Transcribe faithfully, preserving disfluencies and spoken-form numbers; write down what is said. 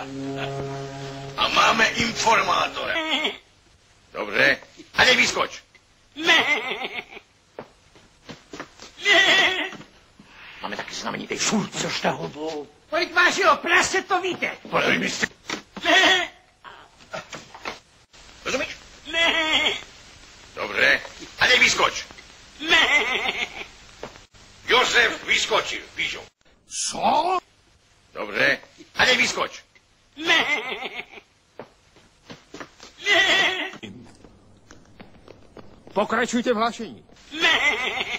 A máme informátora. Dobře. A dej vyskoč. Máme taky znamenitý furt, což ta hudbu. Kolik vážilo prase, to víte. Podej mi si. Rozumíš? Dobře. A dej vyskoč. Josef Vyskočil, píšou. Co? Dobře. A dej vyskoč. Pokračujte v hlášení.